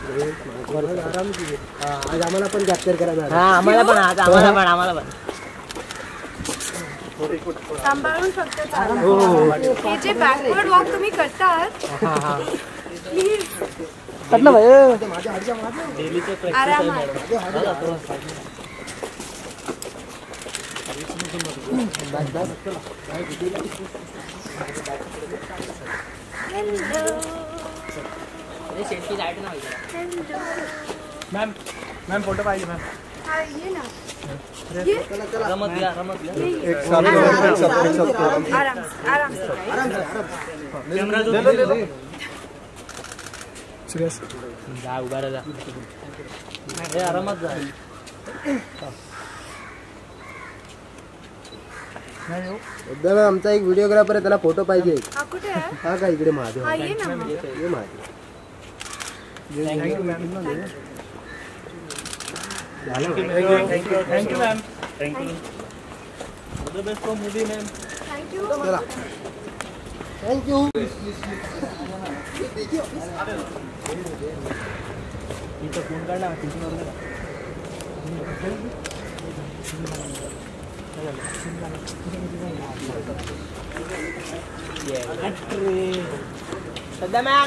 आराम की आज आम्हाला पण कॅप्चर करायला. हा आम्हाला पण आम्हाला पण सांभाळून फक्त चाला. हे जे बॅकवर्ड वॉक तुम्ही करतात प्लीज आरामात. मॅम मॅम फोटो पाहिजे मॅम. हा ये ना. जा उभा राहा आरामात जा. एकदा आमचा एक व्हिडिओग्राफर आहे त्याला फोटो पाहिजे. हा कुठे आहे? हा का इकडे महादेव. हा ये ना. ये Mahadev. Thank you ma'am. Thank you ma'am. Thank you. All the best for movie ma'am. Thank you. Thank you. इथं फोन काढला सध्या मॅम.